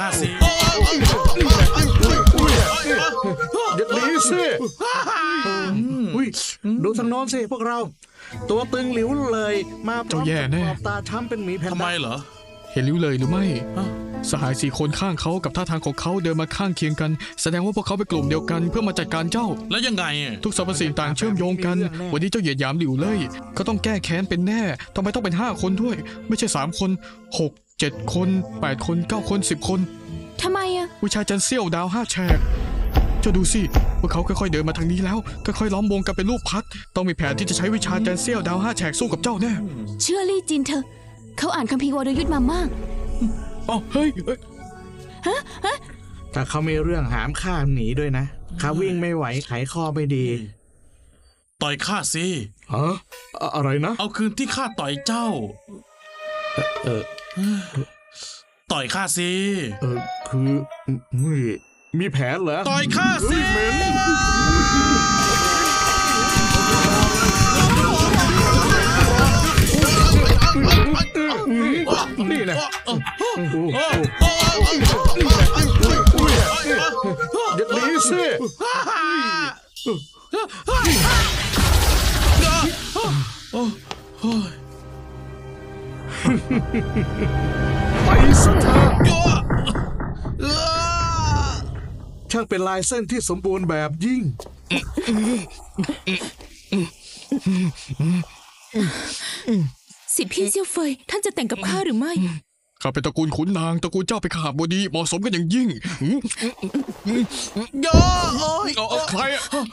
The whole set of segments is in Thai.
ข้าสิอย่าหนีสิดูทางโน้นสิพวกเราตัวตึงหลิวเลยมาพร้อมกับตาช้ำเป็นหมีแพนด้าทำไมเหรอเห็นลิ้วเลยหรือไม่สหาย4 คนข้างเขากับท่าทางของเขาเดินมาข้างเคียงกันแสดงว่าพวกเขาเป็นกลุ่มเดียวกันเพื่อมาจัดการเจ้าแล้วยังไงทุกสรรพสิ่งต่างเชื่อมโยงกันวันนี้เจ้าเหยียดหยามหลิวเลยเขาต้องแก้แค้นเป็นแน่ทำไมต้องเป็น5 คนด้วยไม่ใช่3 คน6 7 คน8 คน9 คน10 คนทำไมอะวิชาจันเซี่ยวดาว5 แฉกเจ้าดูสิพวกเขาค่อยๆเดินมาทางนี้แล้วค่อยๆล้อมวงกันเป็นรูปพัดต้องมีแผนที่จะใช้วิชาจันเซี่ยวดาว5 แฉกสู้กับเจ้าแน่เชื่อลี่จินเถอะเขาอ่านคัมภีร์วรยุทธ์มามากอ๋อเฮ้ยถ้าเขามีเรื่องหามข้าหนีด้วยนะข้าวิ่งไม่ไหวไขข้อไม่ดีต่อยข้าสิอะไรนะเอาคืนที่ข้าต่อยเจ้าต่อยข้าสิคือมีแผนเหรอต่อยข้าสินี่นะอย่าหนีสิไปซะเถอะช่างเป็นลายเส้นที่สมบูรณ์แบบยิ่งสิพี่เซี่ยวเฟยท่านจะแต่งกับข้าหรือไม่ข้าเป็นตระกูลขุนนางตระกูลเจ้าเป็นข้าบดีเหมาะสมกันอย่างยิ่งใคร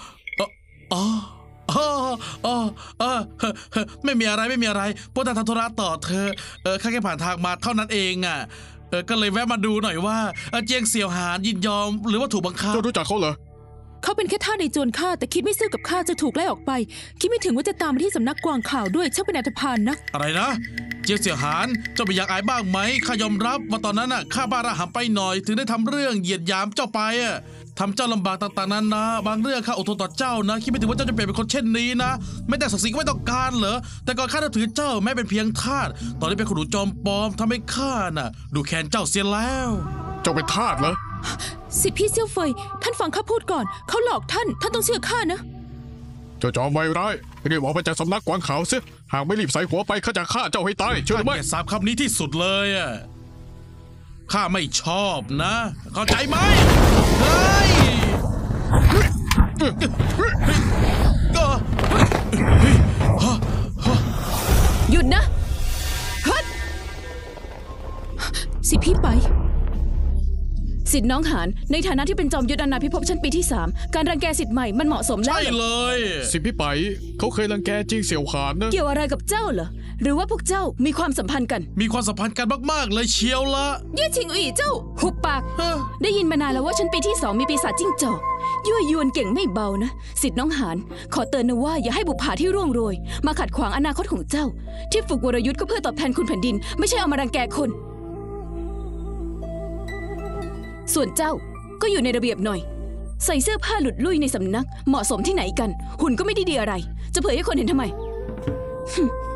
ไม่มีอะไรพวกท่านทำธุระต่อเธอข้าแค่ผ่านทางมาเท่านั้นเองอ่ะก็เลยแวะมาดูหน่อยว่าเจียงเสี่ยวหานยินยอมหรือว่าถูกบังคับเจ้ารู้จักเขาเหรอเขาเป็นแค่ท่าในโจรข้าแต่คิดไม่ซื่อกับข้าจะถูกไล่ออกไปคิดไม่ถึงว่าจะตามมาที่สำนักกวางข่าวด้วยช่างเป็นอันธพาลนักอะไรนะเจียงเสี่ยวหานเจ้าไม่อยากอายบ้างไหมข้ายอมรับว่าตอนนั้นน่ะข้าบ้าระหำไปหน่อยถึงได้ทำเรื่องเหยียดหยามเจ้าไปอ่ะทำเจ้าลำบากต่างๆนั้นนะบางเรื่องข้าอดทนต่อเจ้านะคิดไม่ถึงว่าเจ้าจะเปลี่ยนเป็นคนเช่นนี้นะไม่ได้ศักดิ์ศรีก็ไม่ต้องการเหรอแต่ก่อนข้าจะถือเจ้าแม้เป็นเพียงทาสตอนนี้เป็นคนหนูจอมปลอมทำให้ข้าน่ะดูแค้นเจ้าเสียแล้วเจ้าเป็นทาสเหรอสิพี่เซี่ยวเฟยท่านฟังข้าพูดก่อนเขาหลอกท่านต้องเชื่อข้านะเจ้าจอมไวร้ายรีบออกไปจากสำนักกวางขาวเสียหากไม่รีบใส่หัวไปข้าจะฆ่าเจ้าให้ตายเชื่อไหมสามคำนี้ที่สุดเลยอ่ะข้าไม่ชอบนะเข้าใจไหมเฮ้ยหยุดนะฮัดสิพี่ไปสิทธิน้องหานในฐานะที่เป็นจอมยุทธอาณาพิภพชั้นปีที่3การรังแกสิทธิ์ใหม่มันเหมาะสมแล้วใช่เลยสิทธิพี่ไปเขาเคยรังแกจริงเสี่ยวหานนะเกี่ยวอะไรกับเจ้าเหรอหรือว่าพวกเจ้ามีความสัมพันธ์กันมีความสัมพันธ์กันมากๆเลยเชียวละเย่ชิงอีเจ้าหุบปากได้ยินมานานแล้วว่าชั้นปีที่2มีปีศาจจิ้งจอกยั่วยวนเก่งไม่เบานะสิทธิน้องหานขอเตือนนะว่าอย่าให้บุปผาที่ร่วงโรยมาขัดขวางอนาคตของเจ้าที่ฝึกวรยุทธ์ก็เพื่อตอบแทนคุณแผ่นดินไม่ใช่เอามารังแกคนส่วนเจ้าก็อยู่ในระเบียบหน่อยใส่เสื้อผ้าหลุดลุ่ยในสำนักเหมาะสมที่ไหนกันหุ่นก็ไม่ได้ดีอะไรจะเผยให้คนเห็นทำไม